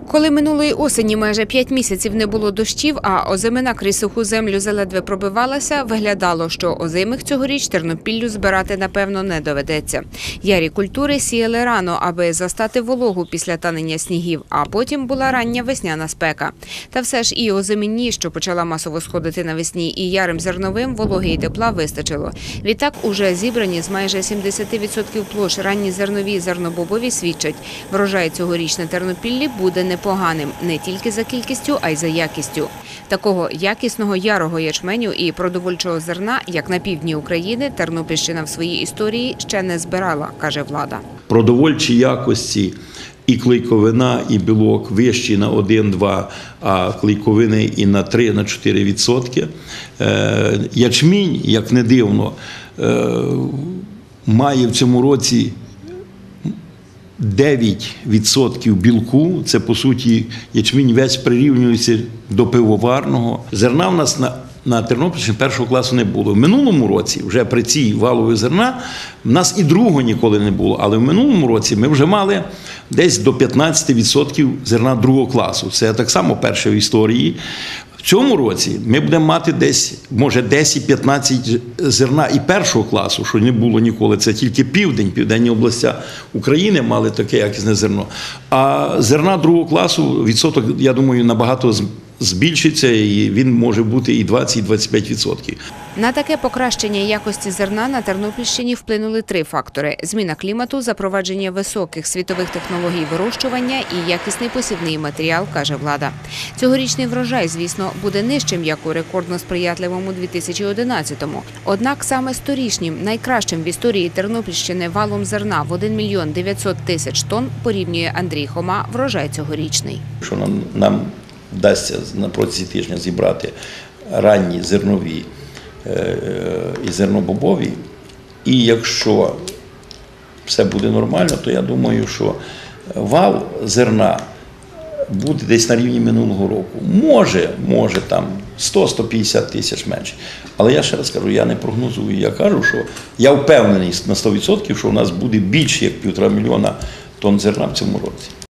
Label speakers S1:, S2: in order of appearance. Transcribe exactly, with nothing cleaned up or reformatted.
S1: Коли минулої осені майже п'ять місяців не було дощів, а озимина крізь суху землю заледве пробивалася, виглядало, що озимих цьогоріч Тернопіллю збирати, напевно, не доведеться. Ярі культури сіяли рано, аби застати вологу після танення снігів, а потім була рання весняна спека. Та все ж і озимині, що почала масово сходити навесні, і ярим зерновим вологи і тепла вистачило. Відтак уже зібрані з майже сімдесяти відсотків площ ранні зернові і зернобобові свідчать, врожай цьогоріч на Тернопіллі буде непоганим не тільки за кількістю, а й за якістю. Такого якісного ярого ячменю і продовольчого зерна, як на півдні України, Тернопільщина в своїй історії ще не збирала, каже влада.
S2: Продовольчі якості і клейковина, і білок вищі на один-два, а клейковини і на три-чотири відсотки. Ячмінь, як не дивно, має в цьому році дев'ять відсотків білку, це, по суті, ячмінь весь прирівнюється до пивоварного. Зерна в нас на, на Тернопільщині першого класу не було. В минулому році, вже при цій валовій зерна, в нас і другого ніколи не було, але в минулому році ми вже мали десь до п'ятнадцяти відсотків зерна другого класу. Це так само перше в історії. В цьому році ми будемо мати десь, може, десять-п'ятнадцять зерна і першого класу, що не було ніколи. Це тільки південь, південні області України мали таке якісне зерно. А зерна другого класу відсоток, я думаю, набагато збільшиться, і він може бути і двадцять-двадцять п'ять відсотків.
S1: На таке покращення якості зерна на Тернопільщині вплинули три фактори – зміна клімату, запровадження високих світових технологій вирощування і якісний посівний матеріал, каже влада. Цьогорічний врожай, звісно, буде нижчим, як у рекордно сприятливому дві тисячі одинадцятому. Однак саме з торішнім, найкращим в історії Тернопільщини валом зерна в один мільйон дев'ятсот тисяч тонн порівнює Андрій Хома врожай цьогорічний.
S2: Що нам, нам вдасться на протязі тижня зібрати ранні зернові і зернобобові, і якщо все буде нормально, то я думаю, що вал зерна буде десь на рівні минулого року. Може, може там сто-сто п'ятдесят тисяч менше. Але я ще раз кажу, я не прогнозую, я кажу, що я впевнений на сто відсотків, що у нас буде більше як півтора мільйона тонн зерна в цьому році.